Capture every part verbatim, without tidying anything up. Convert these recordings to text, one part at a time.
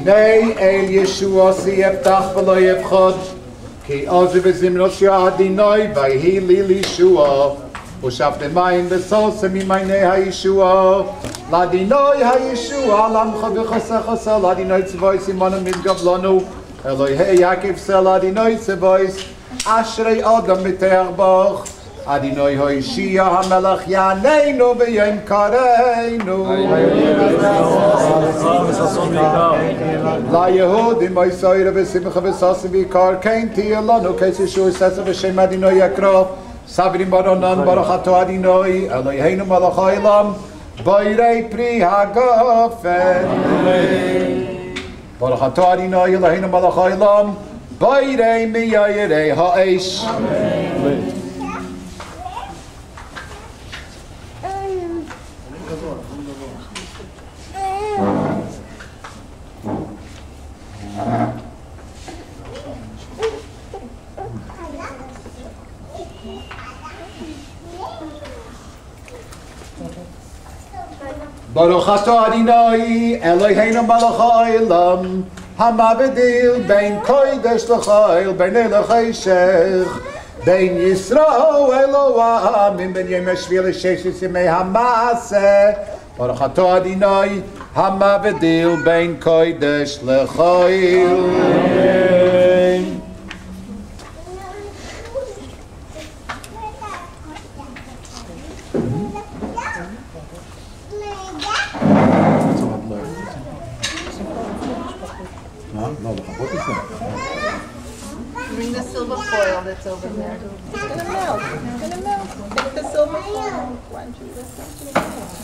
Hinei el Yeshua si yeftach v'lo yevchot Ki ozu v'zimno she'adinoi v'hi li Yeshua Ushafte mayim v'sosem mimaynei ha-Yeshua Ladinoi ha-Yeshua lamcha v'chosecha sel Ladinoi tzvois imonu midgav lonu Elohei Yaakov sel Ladinoi tzvois Ashrei Adam b'teach boch Adinoi hoishia hamelach yaneinu v'yem kareinu La Yehudim oisoyre v'simcha v'sasim v'ikar Kein tiya lanu Keis Yeshua sesa v'shem Adinoi yakro Sabrim baronan baruch ato Adinoi Eloheinu malach ha'ilam Boirei pri hagafen Baruch ato Adinoi Eloheinu malach ha'ilam Boirei miyayirei ha'esh Amen. Baruch atah Adonai Eloheinu melech ha'olam hamavdil bein kodesh l'chayil bein l'chayshech bein Yisrael Elohim ben yom hashvi l'sheshis yemei hamaseh Baruch atah Adonai hamavdil bein kodesh l'chayil Amen. Bring the silver foil that's over there. It's gonna melt. It's gonna melt. Take the silver foil. One, two, three.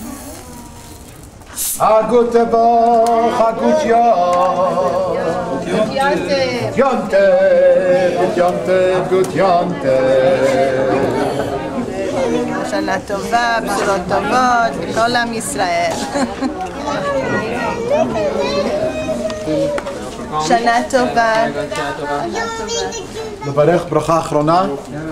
Hagut tevach, hagut yom. Good yontev. Yontev, good yontev, good yontev. שנה טובה, בשורות טובות, לכל עם ישראל. שנה טובה. לברך ברכה אחרונה.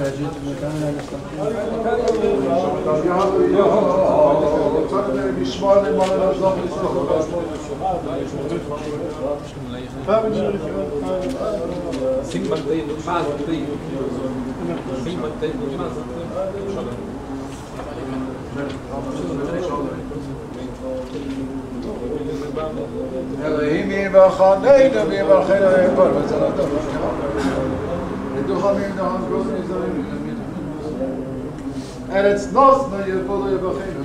אלוהים יבחננו ויברכנו ויבוא בצלתו לדוחמים דחם גרוז נזרים ארץ נוסנו יבואו יבחנו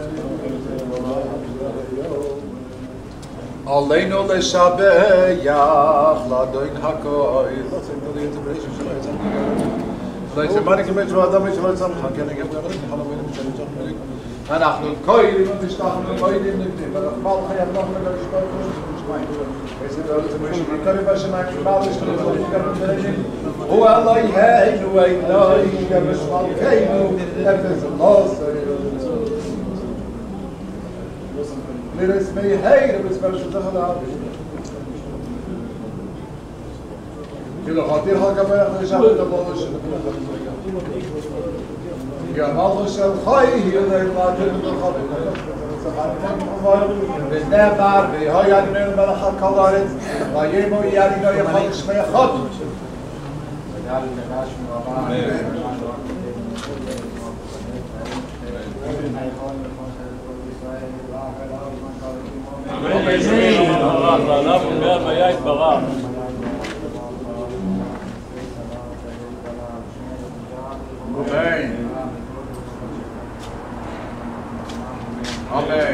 עלינו לשבח לאדון הכל לא צריך להיות בראשון שלא יצא לא יצא מה נקבל שלא אדם שלא יצא לך כן נגב גברים חלומים משלים שח מליק אנחנו קוילים ומשתחנו קוילים נבנים ולכבל חייב לך לגשפל איזה דעות זה מויש נקרב השמיים שבאו ישתנו ולגרם הוא אלוהינו אלוהי ומשמלכנו אפס מוסר לרסמי היר וספרשותך לעבד כאילו חתיר חגבך לשם את הבולו שלו גמלו של חי ילך לעתים לחבים ונאמר והי אדיננו מלך על כל הארץ ויאמרו ידינו יכול לשמי אחד Amen. Amen.